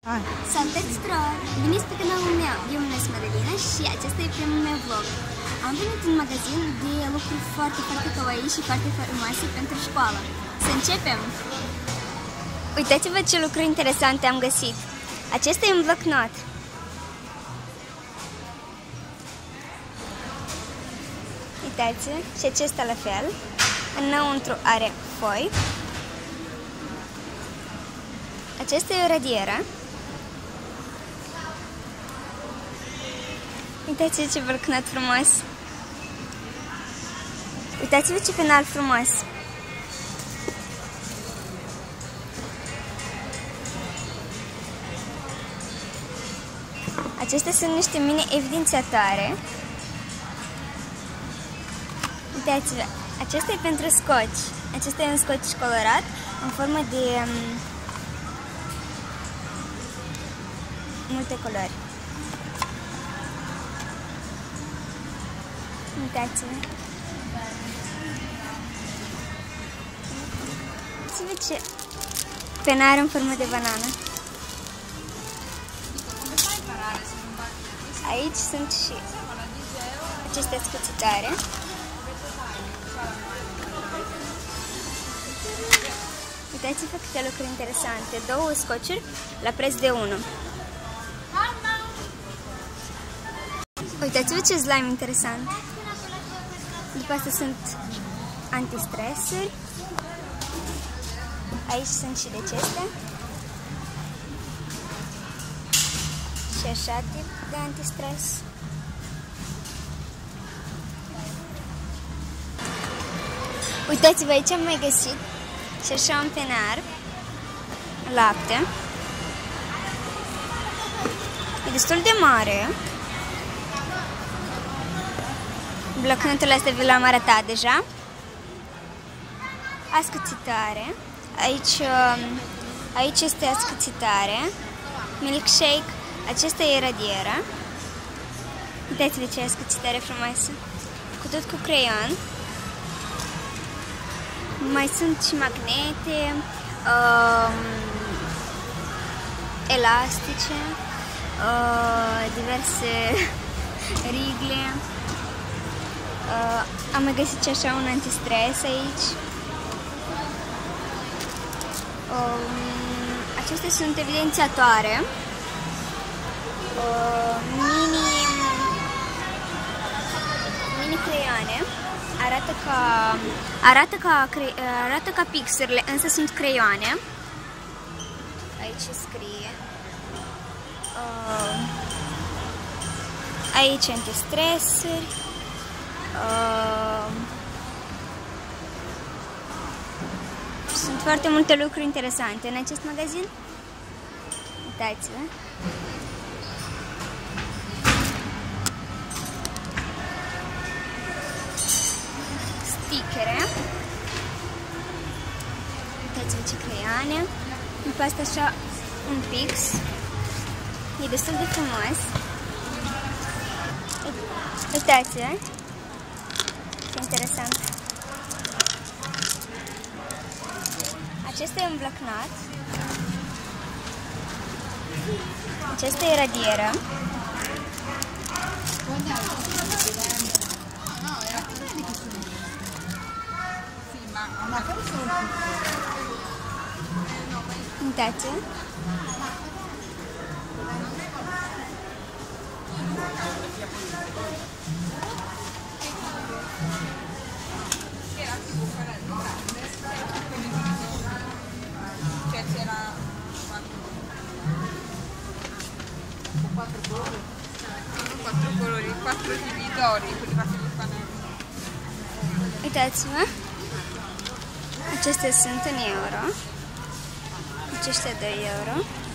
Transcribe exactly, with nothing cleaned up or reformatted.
Hai. Salutări tuturor! Veniți pe canalul meu! Eu mă numesc Madalina și acesta e primul meu vlog. Am venit în magazin de lucruri foarte, foarte kawaii și foarte frumoase pentru școală. Să începem! Uitați-vă ce lucruri interesante am găsit! Acesta e un blocnot. Uitați, și acesta la fel. Înăuntru are foi. Acesta e o radieră. Uitați-vă ce blocnot frumos! Uitați-vă ce penal frumos! Acestea sunt niște mini-evidențiatoare. Uitați-vă! Acesta e pentru scoci. Acesta e un scoci colorat în formă de um, multe culori. Uitați-vă! Uitați-vă ce penar în formă de banană. Aici sunt și aceste scuțitare. Uitați-vă câte lucruri interesante. Două scociuri la preț de unu. Uitați-vă ce slime interesant. După asta sunt antistresuri. Aici sunt și de acestea. Și așa tip de antistres. Uitați-vă aici am mai găsit și așa un penar, lapte. E destul de mare. Blocnotul ăsta vi l-am arătat deja. Ascuțitare. Aici, aici este ascuțitare. Milkshake. Acesta e radieră. Uitați-vă ce ascuțitare frumoasă. Cu tot cu creion. Mai sunt și magnete, um, elastice, uh, diverse rigle. Uh, am mai găsit și așa un antistres aici. Um, acestea sunt evidențiatoare. Uh, mini, mini creioane. Arată ca, arată ca, arată ca pixurile, însă sunt creioane. Aici scrie. Uh, aici antistresuri. Uh, sunt foarte multe lucruri interesante în acest magazin. Uitați-vă. Stichere. Uitați-vă ce creioane. După asta așa un pix. E destul de frumos. Uitați-vă. Ce interesant. Acesta e un blocnot. Acesta e radieră. Uitați-vă. Uitați-vă. Acestea sunt în euro. Aceștia doi euro.